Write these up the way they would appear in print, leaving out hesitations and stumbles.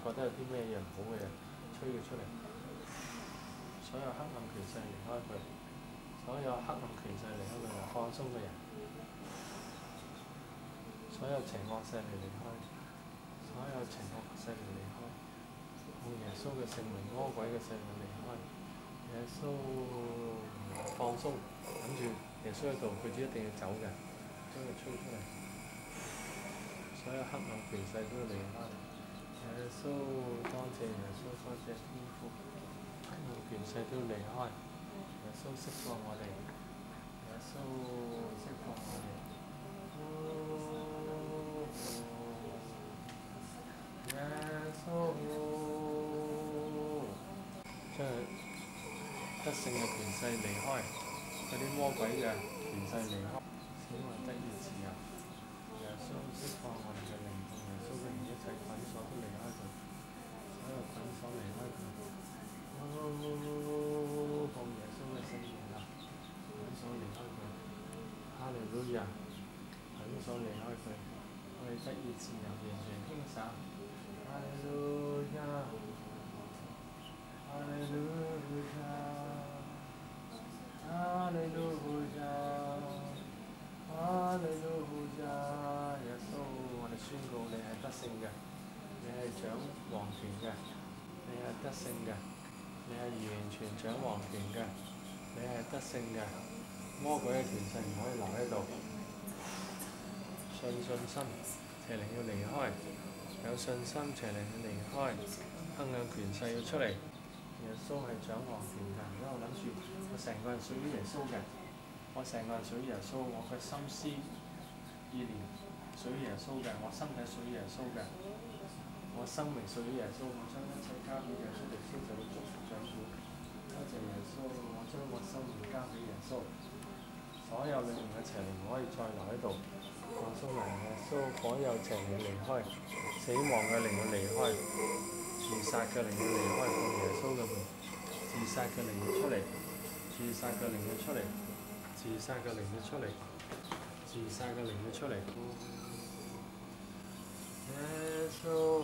覺得有啲咩嘢唔好嘅嘢，吹佢出嚟。所有黑暗權勢離開佢，所有黑暗權勢離開佢，放鬆個人。所有邪惡勢力離開，所有邪惡勢力離開，用耶穌嘅聖名，魔鬼嘅勢力離開。耶穌放鬆，諗住耶穌喺度，佢一定要走嘅，將佢吹出嚟。所有黑暗權勢都離開。耶穌，多謝耶穌，多謝天父，黑暗權勢都離開。耶穌釋放我哋，耶穌釋放我哋。耶穌，將得勝嘅權勢離開，嗰啲魔鬼嘅權勢離開，使我得以自由。耶穌釋放我哋嘅靈，同耶穌嘅靈一切捆鎖都離開佢，所有捆鎖離開佢。奉耶穌嘅聖名啊，捆鎖離開佢。哈利路亞，捆鎖離開佢，我哋得以自由，完全輕省。哈利路亞，哈利路亞，哈利路亞，哈利路亞。耶穌，我哋宣告你係得勝嘅，你係掌王權嘅，你係得勝嘅，你係完全掌王權嘅，你係得勝嘅。魔鬼嘅權勢唔可以留喺度，信心，邪靈要離開。有信心，邪靈要離開，黑暗權勢要出嚟。耶穌係掌王權嘅，因為我諗住我成個人屬於耶穌嘅，我成個人屬於耶穌，我嘅心思意念屬於耶穌嘅，我身體屬於耶穌嘅，我生命屬於耶穌，我將一切交俾耶穌，耶穌就會祝福掌管。多謝耶穌，我將我生命交俾耶穌，所有裏面嘅邪靈唔可以再留喺度。放鬆嚟，耶穌，所有邪靈離開，死亡嘅靈要離開，自殺嘅靈要離開，奉耶穌嘅名，自殺嘅靈要出嚟，自殺嘅靈要出嚟，自殺嘅靈要出嚟，自殺嘅靈要出嚟。耶穌，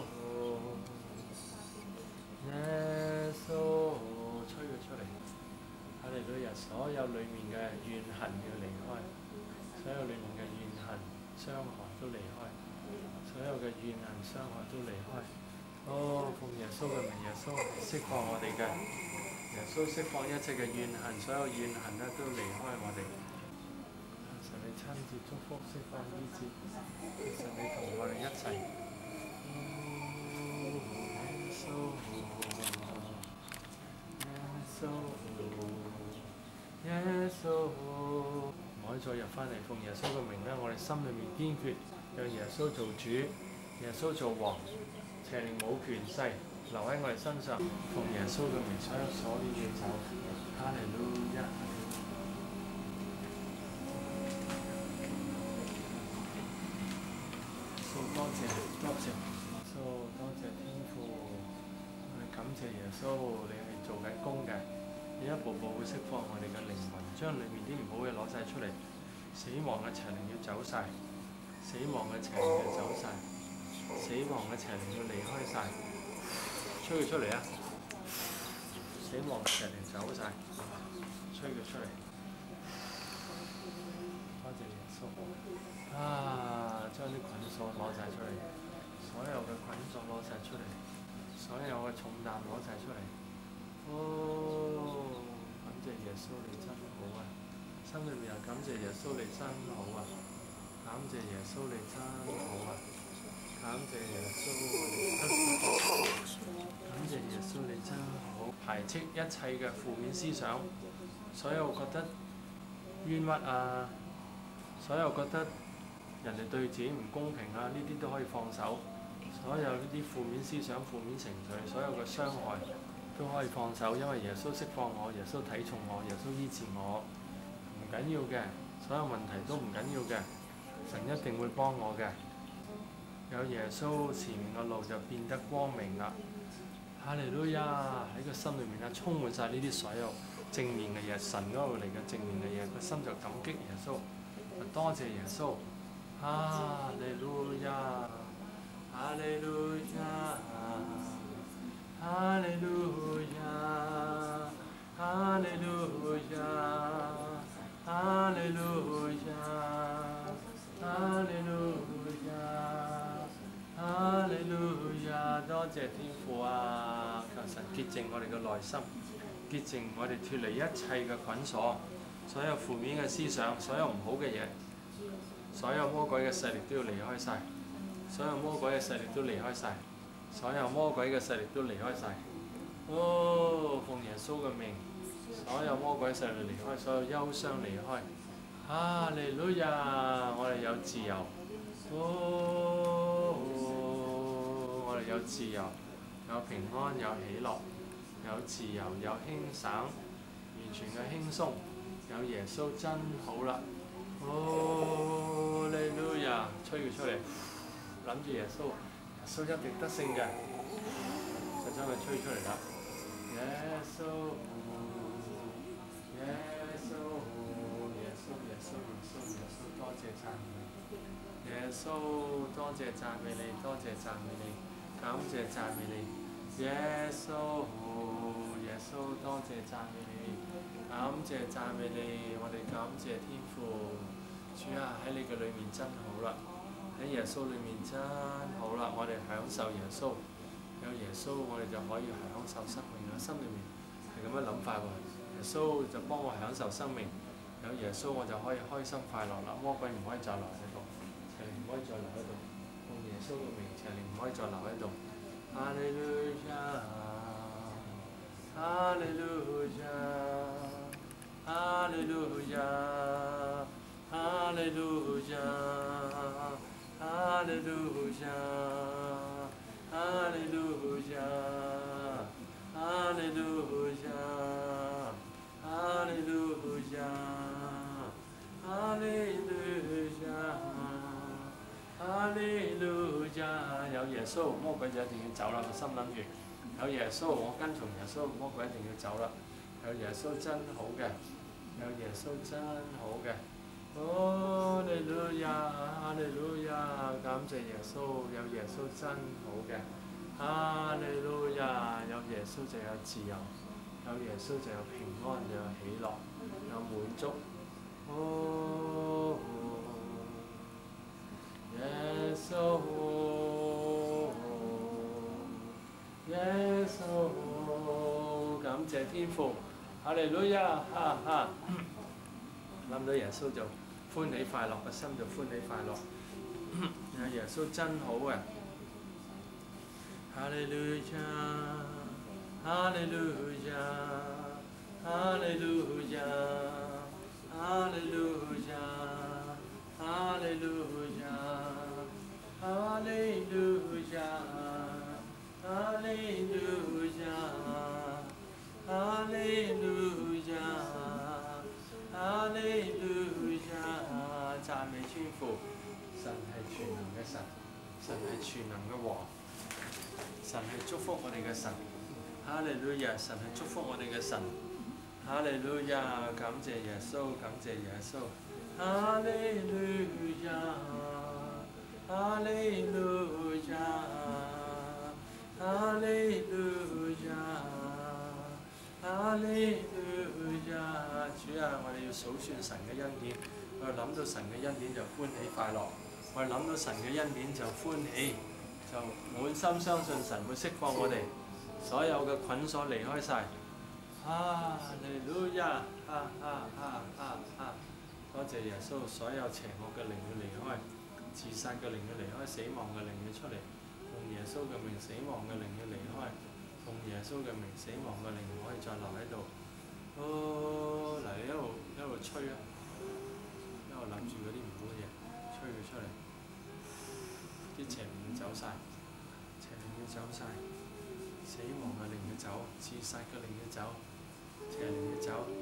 耶穌，吹佢出嚟。哈利路亞，所有裏面嘅怨恨要離開，所有裏面嘅怨恨、傷害都離開，所有嘅怨恨、傷害都離開。奉耶穌嘅名，耶穌釋放我哋嘅，耶穌釋放一切嘅怨恨，所有怨恨咧都離開我哋。神你親自祝福、釋放醫治，神你同我哋一齊。耶穌，耶穌，唔可以再入翻嚟。奉耶穌嘅名咧，我哋心裏面堅決讓耶穌做主，耶穌做王，邪靈冇權勢留喺我哋身上。奉耶穌嘅名，所有所有嘅走，哈利路亞。多謝，多謝耶穌，多謝天父，我哋感謝耶穌，你係做緊工嘅。你一步步會釋放我哋嘅靈魂，將裏面啲唔好嘅攞晒出嚟，死亡嘅邪靈要走晒，死亡嘅邪靈要走晒，死亡嘅邪靈要離開晒，吹佢出嚟啊！死亡嘅邪靈走晒，吹佢出嚟。多謝耶穌啊！將啲捆鎖攞晒出嚟，所有嘅捆鎖攞晒出嚟，所有嘅重擔攞晒出嚟。感謝耶穌你真好啊！心裏面又感謝耶穌你真好啊！感謝耶穌你真好啊！感謝耶穌你真好，感謝耶穌你真好。排斥一切嘅負面思想，所有覺得冤屈啊，所有覺得人哋對自己唔公平啊，呢啲都可以放手。所有呢啲負面思想、負面情緒，所有嘅傷害都可以放手，因為耶穌釋放我，耶穌睇重我，耶穌醫治我，唔緊要嘅，所有問題都唔緊要嘅，神一定會幫我嘅。有耶穌，前面嘅路就變得光明啦。哈利路亞，喺個心裏面咧充滿晒呢啲所有正面嘅嘢，神嗰度嚟嘅正面嘅嘢，個心就感激耶穌，多謝耶穌。哈利路亞，哈利路亞。 哈利路亞，哈利路亞，哈利路亞，哈利路亞，哈利路亞，多謝天父啊！求神潔淨我哋嘅內心，潔淨我哋脫離一切嘅捆鎖，所有負面嘅思想，所有唔好嘅嘢，所有魔鬼嘅勢力都要離開晒，所有魔鬼嘅勢力都離開晒，所有魔鬼嘅勢力都離開晒。哦，奉耶穌嘅名，所有魔鬼勢力離開，所有憂傷離開。哈利路亞！我哋有自由。哦，我哋有自由，有平安，有喜樂，有自由，有輕省，完全嘅輕鬆。有耶穌真好啦！哦，利路亞！吹佢出嚟，諗住耶穌，耶穌一定得勝嘅，就將佢吹出嚟啦！耶穌，耶穌，耶穌，耶穌，耶穌，耶穌，多謝讚美你！耶穌，多謝讚美你，多謝讚美你，感謝讚美你！耶穌，耶穌，多謝讚美你，感謝讚美你，我哋感謝天父。主啊，喺你嘅裏面真好啦，喺耶穌裏面真好啦，我哋享受耶穌。有耶穌，我哋就可以享受生命啦。心裏面係咁樣諗法喎。耶穌就幫我享受生命，有耶穌我就可以開心快樂啦。魔鬼唔可以再留喺度，邪靈唔可以再留喺度。用耶穌嘅名，邪靈唔可以再留喺度。哈利路亞，哈利路亞，哈利路亞，哈利路亞，哈利路亞。哈利路亞，哈利路亞，哈利路亞，哈利路亞，哈利路亞。有耶穌，魔鬼就一定要走啦。個心諗住有耶穌，我跟從耶穌，魔鬼一定要走啦。有耶穌真好嘅，有耶穌真好嘅。哦，哈利路亞，哈利路亞，感謝耶穌，有耶穌真好嘅。哈利路亞，有耶穌就有自由，有耶穌就有平安，就有喜樂，有滿足。哦，耶穌，耶穌，感謝天父，哈利路亞，哈哈。諗到耶穌就歡喜快樂，個心就歡喜快樂。有耶穌真好嘅。哈利路亞，哈利路亞，哈利路亞，哈利路亞，哈利路亞，哈利路亞，哈利路亞，哈利路亞，哈利路亞，讚美天父，神係全能嘅神，神係全能嘅王。神係祝福我哋嘅神，哈利路亞！神係祝福我哋嘅神，哈利路亞！感謝耶穌，感謝耶穌，哈利路亞，哈利路亞，哈利路亞，哈利路亞！主啊，我哋要數算神嘅恩典，我哋諗到神嘅恩典就歡喜快樂，我哋諗到神嘅恩典就歡喜。就滿心相信神會釋放我哋，所有嘅捆鎖離開晒。哈利路亞！多謝耶穌，所有邪惡嘅靈要離開，自殺嘅靈要離開，死亡嘅靈要出嚟。用耶穌嘅名，死亡嘅靈要離開。用耶穌嘅名，死亡嘅靈唔可以再留喺度。哦，嚟一路吹啊！一路諗住嗰啲唔好嘅嘢，吹佢出嚟。啲邪靈要走晒，邪靈要走晒，死亡嘅靈要走，自殺嘅靈要走，邪靈要走。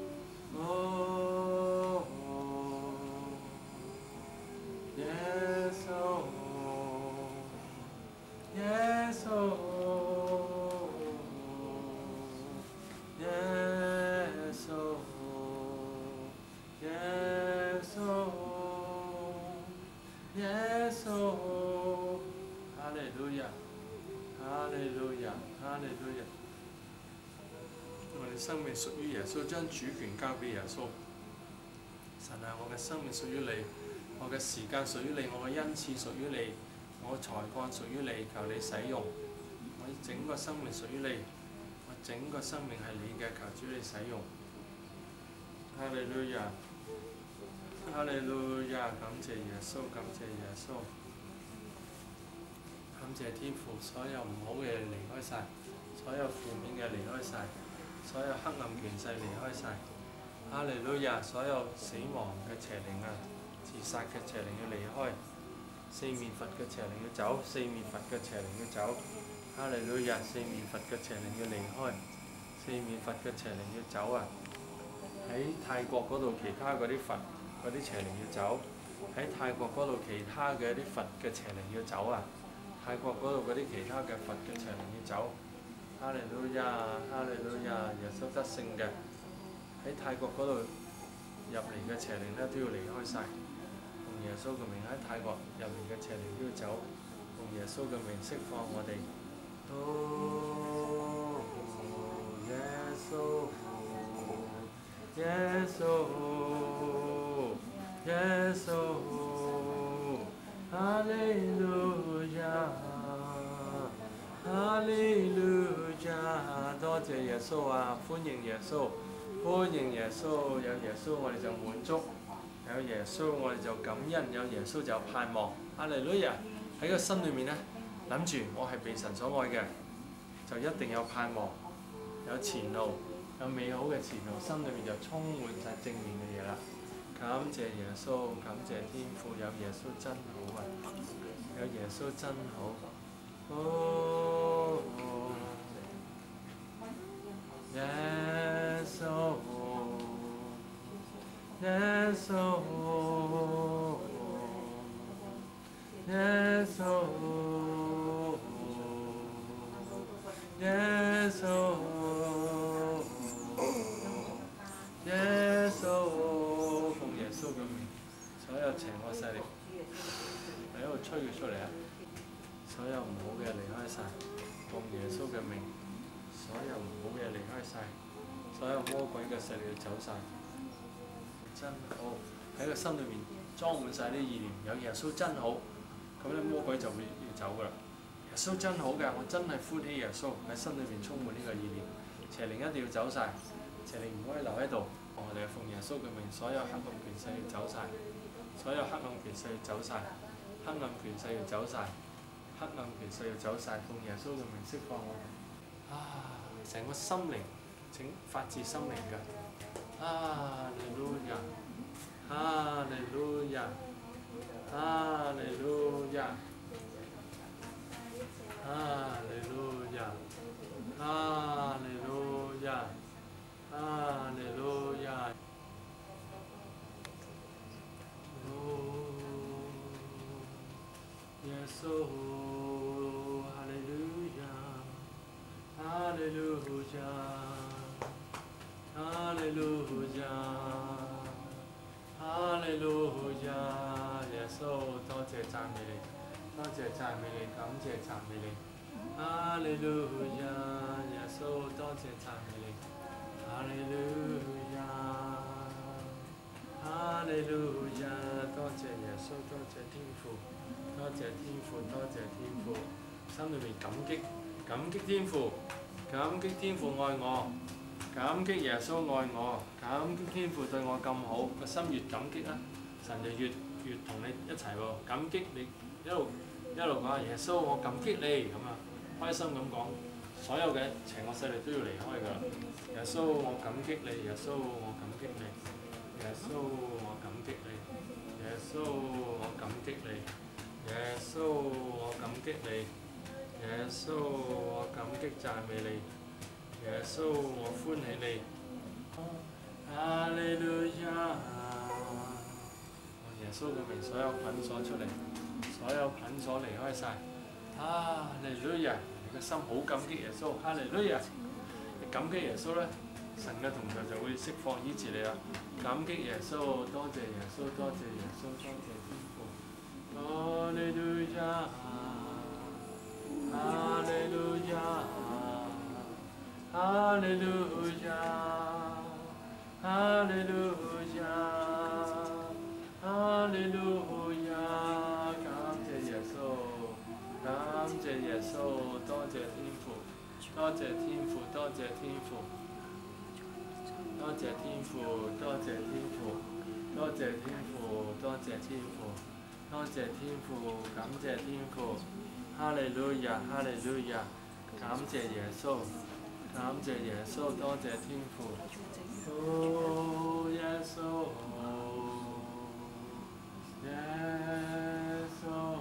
哦，耶穌，耶穌，耶穌，耶穌，耶穌。哈利路亞，哈哈利路亞，哈利路亞。我哋生命屬於耶穌，將主權交俾耶穌。神啊，我嘅生命屬於你，我嘅時間屬於你，我嘅恩賜屬於你，我嘅才幹屬於你，求你使用。我整個生命屬於你，我整個生命係你嘅，求主你使用。哈利路亞，哈利路亞，感謝耶穌，感謝耶穌。感謝天父，所有唔好嘅離開晒，所有負面嘅離開晒，所有黑暗權勢離開晒。哈利路亞，所有死亡嘅邪靈啊，自殺嘅邪靈要離開，四面佛嘅邪靈要走，四面佛嘅邪靈要走。哈利路亞，四面佛嘅邪靈要離開，四面佛嘅邪靈要走啊！喺泰國嗰度，其他嗰啲佛嗰啲邪靈要走；喺泰國嗰度，其他嘅啲佛嘅邪靈要走啊！泰國嗰度嗰啲其他嘅佛嘅邪靈要走。哈利路亞，哈利路亞，耶穌得勝嘅。喺泰國嗰度入嚟嘅邪靈咧都要離開晒。用耶穌嘅名喺泰國入嚟嘅邪靈都要走。用耶穌嘅名釋放我哋。哦，耶穌，耶穌，耶穌，哈利路亞，哈利路亞，多謝耶穌啊！歡迎耶穌，歡迎耶穌，有耶穌我哋就滿足，有耶穌我哋就感恩，有耶穌就有盼望。哈利路亞！喺個心裏面咧，諗住我係被神所愛嘅，就一定有盼望，有前路，有美好嘅前路，心裏面就充滿晒正面嘅嘢啦。感謝耶穌，感謝天父，有耶穌真好啊！有耶穌真好。哦，耶穌，耶穌，耶穌，耶穌，耶穌，奉耶穌嘅名，所有邪惡勢力喺度吹佢出嚟啊！所有唔好嘅離開晒，奉耶穌嘅名，所有唔好嘅離開晒，所有魔鬼嘅勢力走晒。真好，喺個心裏面裝滿晒啲意念，有耶穌真好，咁咧魔鬼就會要走噶啦。耶穌真好嘅，我真係歡喜耶穌，喺心裏面充滿呢個意念，邪靈一定要走晒，邪靈唔可以留喺度。我哋奉耶穌嘅名，所有黑暗權勢要走晒，所有黑暗權勢要走晒，黑暗權勢要走晒。黑暗權勢要走晒，奉耶穌嘅名釋放我哋。啊，成個心靈請發自心靈嘅。哈利路亞，哈利路亞，哈利路亞，哈利路亞，哈利路亞，哈利路亞。哦，耶穌。哈利路亞，哈利路亞，哈利路亞，耶穌，多謝讚美你，多謝讚美你，感謝讚美你。哈利路亞，耶穌，多謝讚美你。哈利路亞，哈利路亞，多謝耶穌，多謝天父，多謝天父，多謝天父，心裏面感激。感激天父，感激天父愛我，感激耶穌愛我，感激天父對我咁好，個心越感激啦，神就越同你一齊喎，感激你一路講耶穌我感激你咁啊，開心咁講，所有嘅邪惡勢力都要離開㗎啦。耶穌我感激你，耶穌我感激你，耶穌我感激你，耶穌我感激你，耶穌我感激你。耶穌，我感激讚美你，耶穌，我歡喜你。哈利路亞，耶穌嘅名，所有捆鎖出嚟，所有捆鎖離開晒。哈利路亞，你嘅心好感激耶穌，哈利路亞，你感激耶穌咧，神嘅同在就會釋放醫治你啦。感激耶穌，多謝耶穌，多謝耶穌，多謝天父。哈利路亞。 哈利路亞，哈利路亞，哈利路亞，哈利路亞，感謝耶穌，感謝耶穌，多謝天父，多謝天父，多謝天父，多謝天父，多謝天父，多謝天父，多謝天父，多謝天父，感謝天父，哈利路亞，哈利路亞，感謝耶穌，感謝耶穌，多謝天父，哦耶穌，耶穌，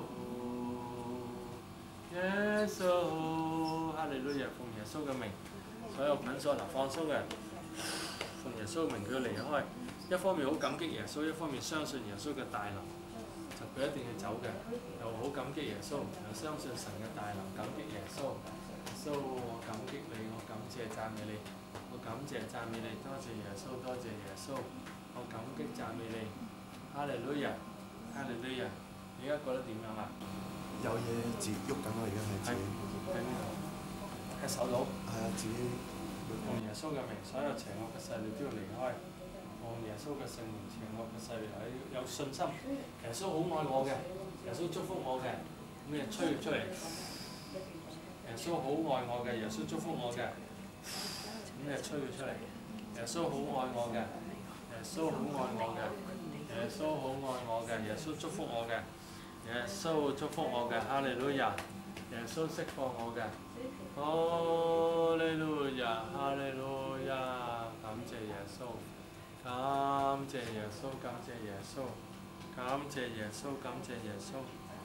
耶穌，哈利路亞，奉耶穌嘅名，所有捆鎖放鬆嘅人，奉耶穌嘅名佢要離開。一方面好感激耶穌，一方面相信耶穌嘅大能，就佢一定要走嘅。又好感激耶穌，又相信神嘅大能，感激耶穌。耶穌，我感激你，我感謝讚美你，我感謝讚美你，多謝耶穌，多謝耶穌，我感激讚美你。哈利路亞，哈利路亞，你而家覺得點樣啊？ 有嘢自己喐緊咯，而家係自己喺邊度？喺手度。 係啊，自己奉耶穌嘅名，所有邪惡嘅勢力都要離開。奉耶穌嘅聖名，邪惡嘅勢力有信心。耶穌好愛我嘅，耶穌祝福我嘅，咁你吹出嚟。耶穌好愛我嘅，耶穌祝福我嘅，咁你吹佢出嚟。耶穌好愛我嘅，耶穌好愛我嘅，耶穌好愛我嘅，耶穌祝福我嘅，耶穌祝福我嘅，哈利路亞，耶穌釋放我嘅，哈利路亞，哈利路亞，感謝耶穌，感謝耶穌，感謝耶穌，感謝耶穌，感謝耶穌。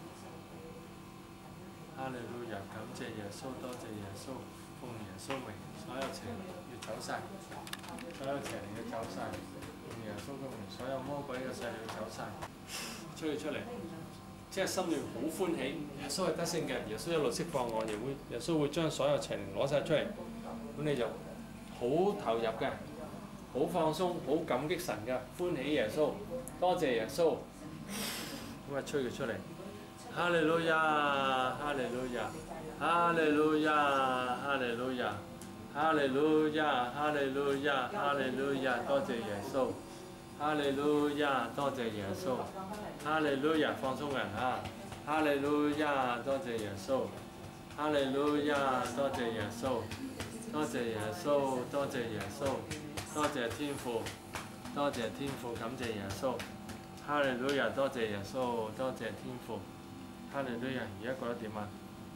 哈利路亞，感謝耶穌，多謝耶穌，奉耶穌名，所有邪靈要走晒，所有邪靈要走晒，奉耶穌嘅名，所有魔鬼嘅勢力要走晒，吹佢出嚟，即係心裏好歡喜，耶穌係得勝嘅，耶穌一路釋放我，耶穌會將所有邪靈攞晒出嚟，咁你就好投入嘅，好放鬆，好感激神嘅，歡喜耶穌，多謝耶穌，咁啊吹佢出嚟。哈利路亞，哈利路亞，哈利路亞，哈利路亞，哈利路亞，哈利路亞，哈利路亞，多謝耶穌，哈利路亞，多謝耶穌，哈利路亞，放鬆人嚇，哈利路亞，多謝耶穌，哈利路亞，多謝耶穌，多謝耶穌，多謝耶穌，多謝天父，多謝天父，感謝耶穌，哈利路亞，多謝耶穌，多謝天父。哈利路亞，而家覺得點啊？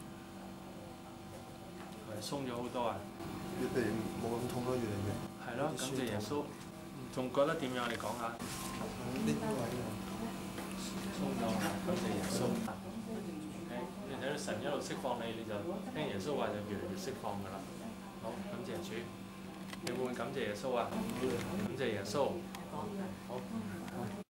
係鬆咗好多啊！ 越嚟冇咁痛咯，越嚟越。 係咯，感謝耶穌。仲覺得點樣？你講下。 呢啲位鬆咗，感謝耶穌。你睇到神一路釋放你，你就聽耶穌話就越嚟越釋放㗎啦。好，感謝主。你會唔會感謝耶穌啊？感謝耶穌。好。